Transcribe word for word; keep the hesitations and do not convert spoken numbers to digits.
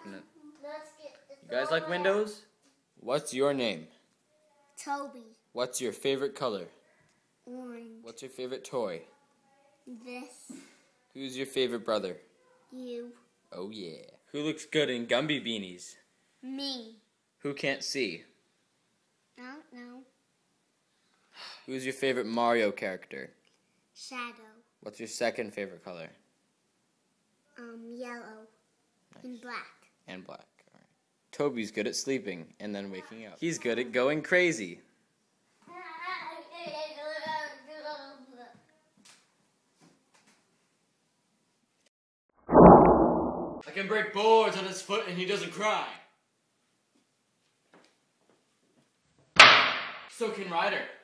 minute. You guys like windows? What's your name? Toby. What's your favorite color? Orange. What's your favorite toy? This. Who's your favorite brother? You. Oh yeah. Who looks good in Gumby beanies? Me. Who can't see? I don't know. Who's your favorite Mario character? Shadow. What's your second favorite color? Um, yellow. Nice. And black. And black. All right. Toby's good at sleeping and then waking up. He's good at going crazy. I can break boards on his foot and he doesn't cry. So can Ryder.